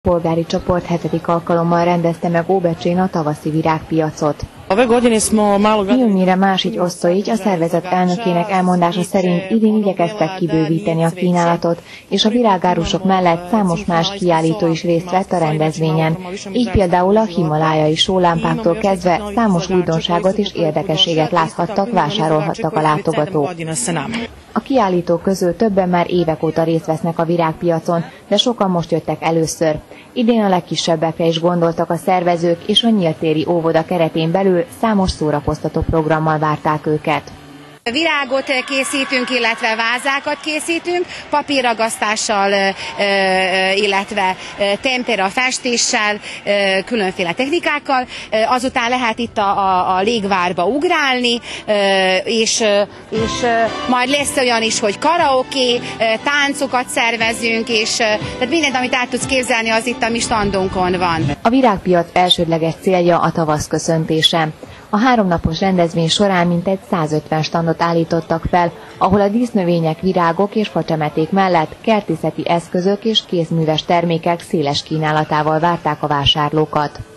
Polgári csoport 7. alkalommal rendezte meg Óbecsén a tavaszi virágpiacot. Milyennyire más így osztóigy, a szervezet elnökének elmondása szerint idén igyekeztek kibővíteni a kínálatot, és a virágárusok mellett számos más kiállító is részt vett a rendezvényen. Így például a himalájai sólámpáktól kezdve számos újdonságot és érdekességet láthattak, vásárolhattak a látogatók. A kiállítók közül többen már évek óta részt vesznek a virágpiacon, de sokan most jöttek először. Idén a legkisebbekre is gondoltak a szervezők, és a nyíltéri óvoda keretén belül számos szórakoztató programmal várták őket. Virágot készítünk, illetve vázákat készítünk, papírragasztással, illetve tempera festéssel, különféle technikákkal. Azután lehet itt a légvárba ugrálni, és majd lesz olyan is, hogy karaoke, táncokat szervezünk, és tehát mindent, amit át tudsz képzelni, az itt a mi standunkon van. A virágpiac elsődleges célja a tavasz köszöntése. A 3 napos rendezvény során mintegy 150 standot állítottak fel, ahol a dísznövények, virágok és facsemeték mellett kertészeti eszközök és kézműves termékek széles kínálatával várták a vásárlókat.